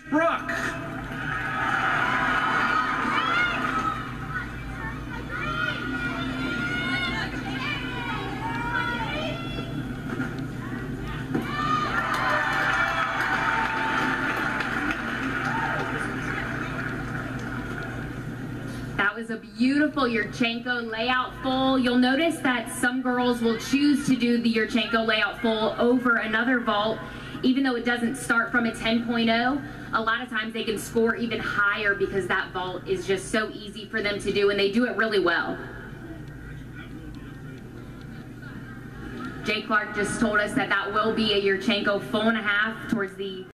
Brooke. That was a beautiful Yurchenko layout full. You'll notice that some girls will choose to do the Yurchenko layout full over another vault, even though it doesn't start from a 10.0. A lot of times they can score even higher because that vault is just so easy for them to do, and they do it really well. Jay Clark just told us that that will be a Yurchenko full and a half towards the